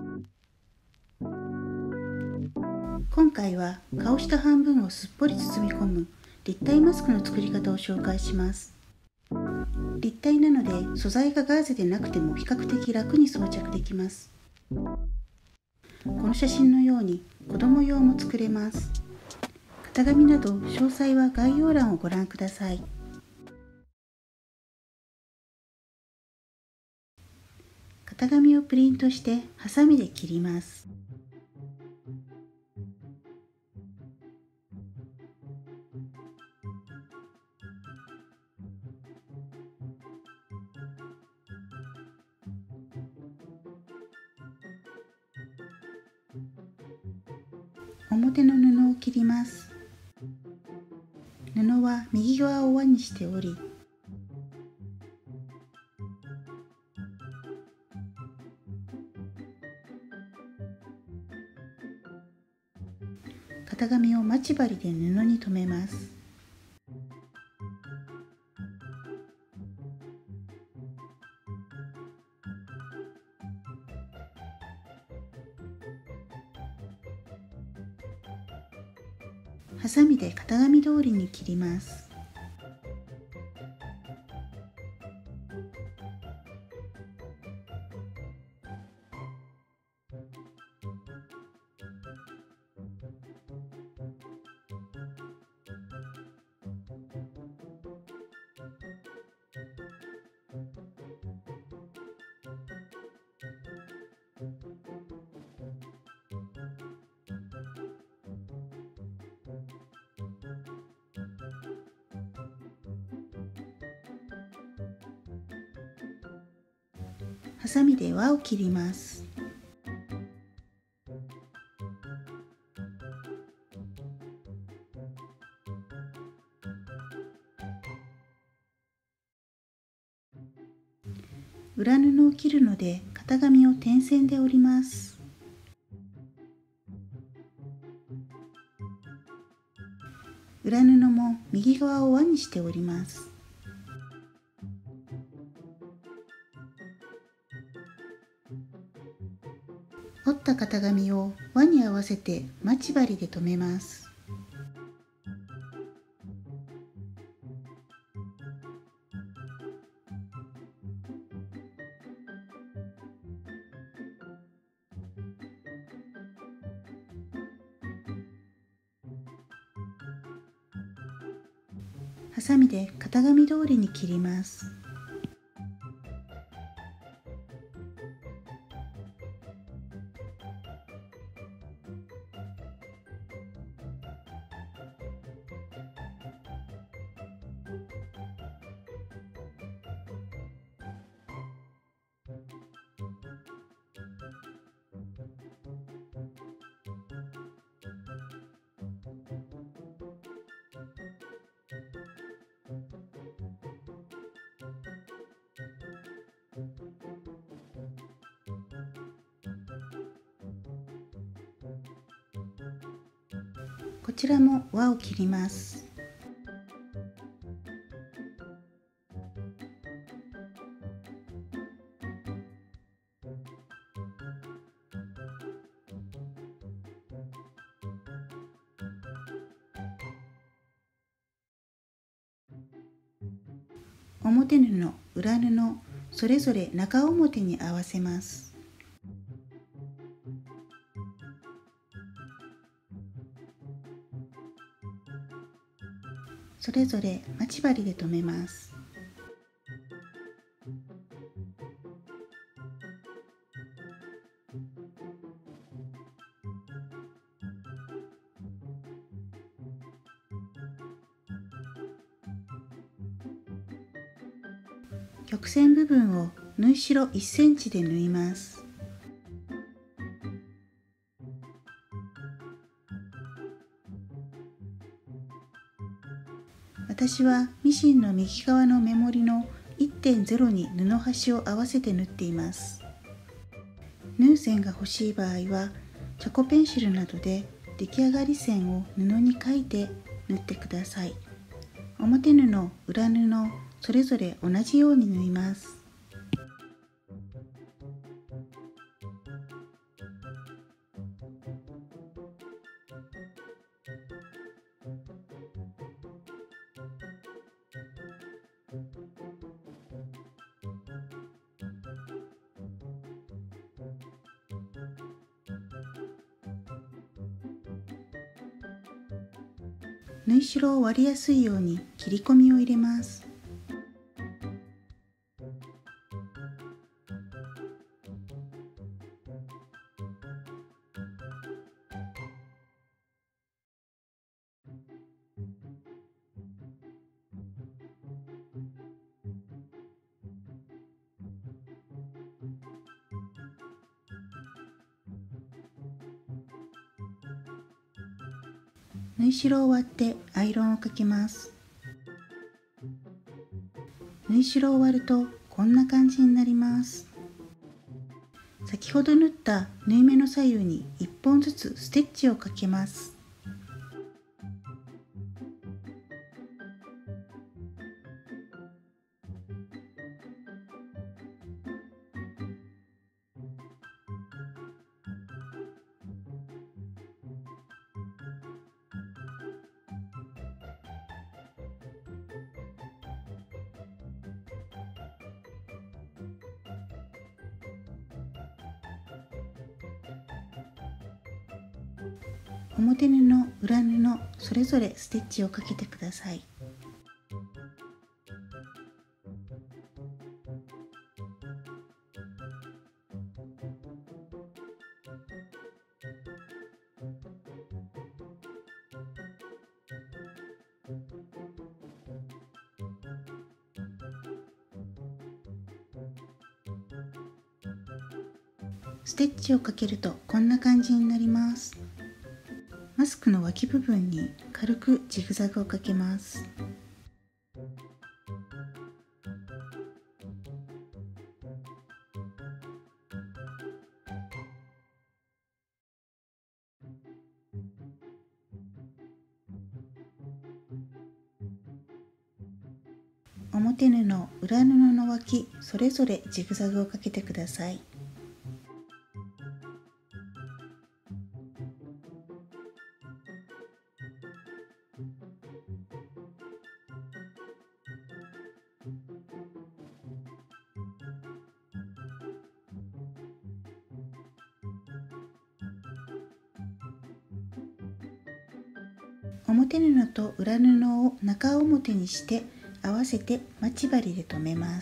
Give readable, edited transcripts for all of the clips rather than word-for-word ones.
今回は顔下半分をすっぽり包み込む立体マスクの作り方を紹介します。立体なので素材がガーゼでなくても比較的楽に装着できます。この写真のように子供用も作れます。型紙など詳細は概要欄をご覧ください。型紙をプリントしてハサミで切ります。表の布を切ります。布は右側を輪にして折り、型紙を待ち針で布に留めます。ハサミで型紙通りに切ります。ハサミで輪を切ります。裏布を切るので型紙を点線で折ります。裏布も右側を輪にして折ります。折った型紙を輪に合わせて待ち針で留めます。ハサミで型紙通りに切ります。こちらも輪を切ります。表布、裏布、それぞれ中表に合わせます。それぞれ待ち針で留めます。曲線部分を縫い代1センチで縫います。私はミシンの右側の目盛りの 1.0 に布端を合わせて縫っています。縫う線が欲しい場合はチョコペンシルなどで出来上がり線を布に描いて縫ってください。表布、裏布、それぞれ同じように縫います。 縫い代を割りやすいように切り込みを入れます。縫い代を割ってアイロンをかけます。縫い代を割るとこんな感じになります。先ほど縫った縫い目の左右に1本ずつステッチをかけます。表布、裏布、それぞれステッチをかけてください。ステッチをかけるとこんな感じになります。マスクの脇部分に軽くジグザグをかけます。表布、裏布の脇、それぞれジグザグをかけてください。表布と裏布を中表にして合わせて待ち針で留めます。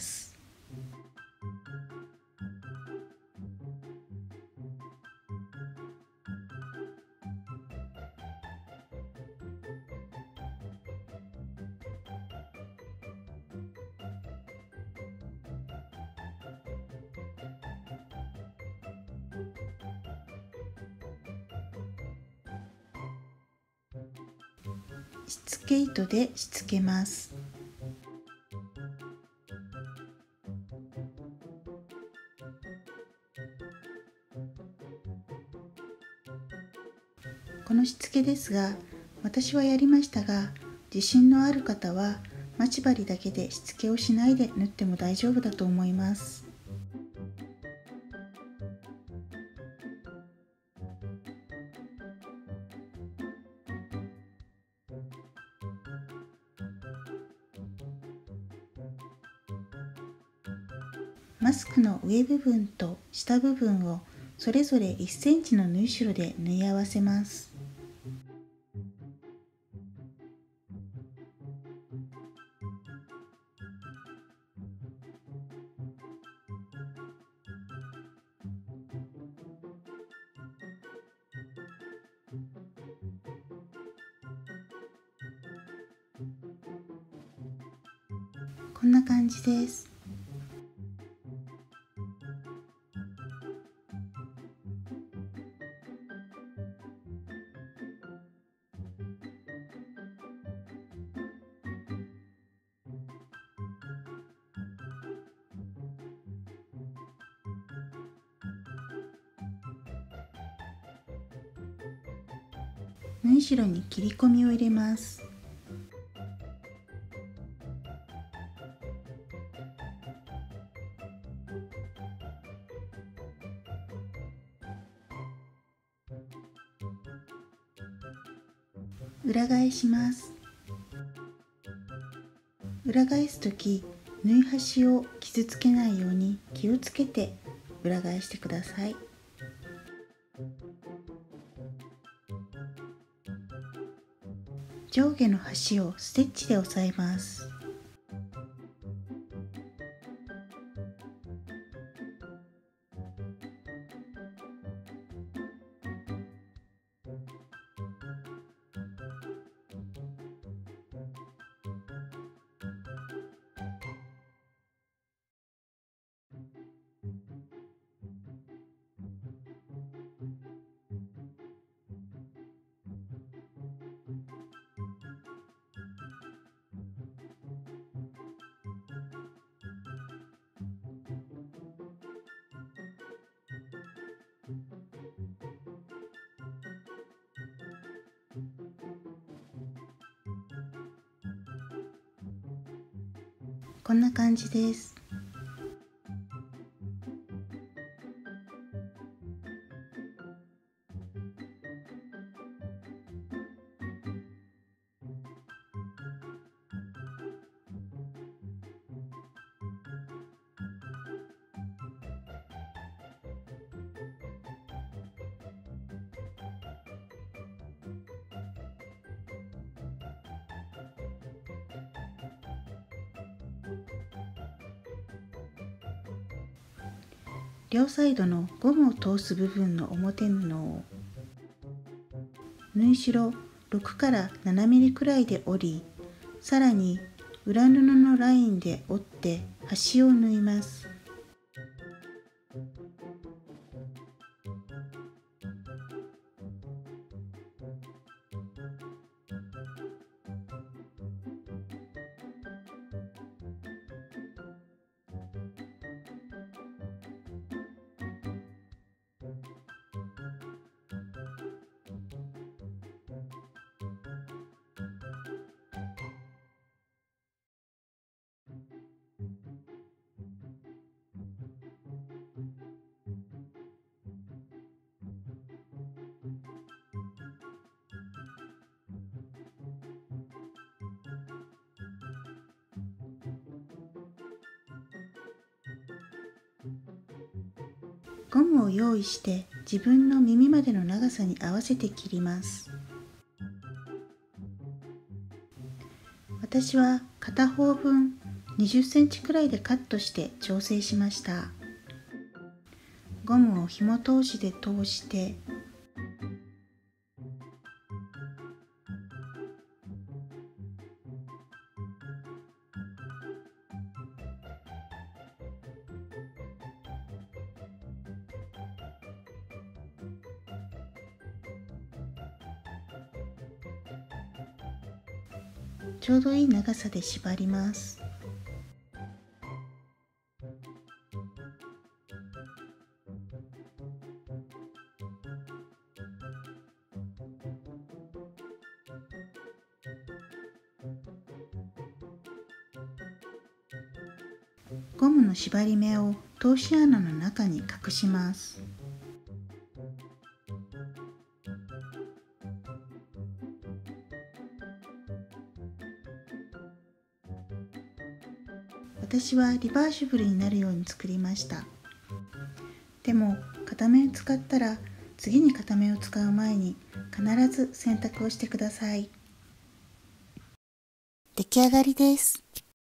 しつけ糸でしつけます。このしつけですが、私はやりましたが、自信のある方は待ち針だけでしつけをしないで縫っても大丈夫だと思います。マスクの上部分と下部分をそれぞれ1センチの縫い代で縫い合わせます。こんな感じです。縫い代に切り込みを入れます。裏返します。裏返すとき、縫い端を傷つけないように気をつけて裏返してください。 上下の端をステッチで押さえます。こんな感じです。両サイドのゴムを通す部分の表布を縫い代6から7ミリくらいで折り、さらに裏布のラインで折って端を縫います。ゴムを用意して自分の耳までの長さに合わせて切ります。私は片方分20センチくらいでカットして調整しました。ゴムを紐通しで通してちょうどいい長さで縛ります。ゴムの縛り目を通し穴の中に隠します。私はリバーシブルになるように作りました。でも片面を使ったら次に片面を使う前に必ず洗濯をしてください。出来上がりです。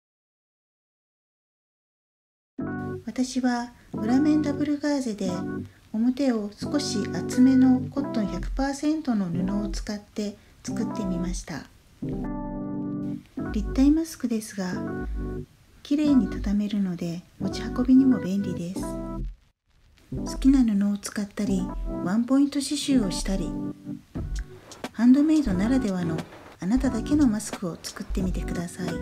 私は裏面ダブルガーゼで表を少し厚めのコットン 100% の布を使って作ってみました。立体マスクですがきれいに畳めるので持ち運びにも便利です。好きな布を使ったりワンポイント刺繍をしたり、ハンドメイドならではのあなただけのマスクを作ってみてください。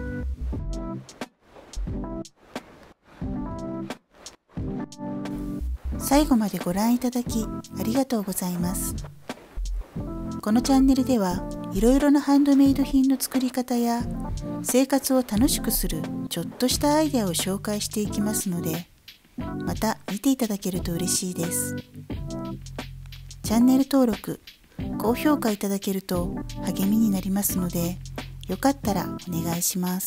最後までご覧いただきありがとうございます。このチャンネルではいろいろなハンドメイド品の作り方や生活を楽しくするちょっとしたアイデアを紹介していきますので、また見ていただけると嬉しいです。チャンネル登録、高評価いただけると励みになりますので、よかったらお願いします。